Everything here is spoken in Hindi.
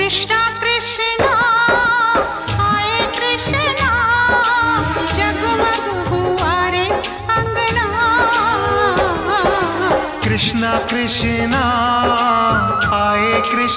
कृष्णा कृष्णा आए कृष्णा, जगमग हुआ रे अंगना। कृष्णा कृष्णा आए कृष्णा।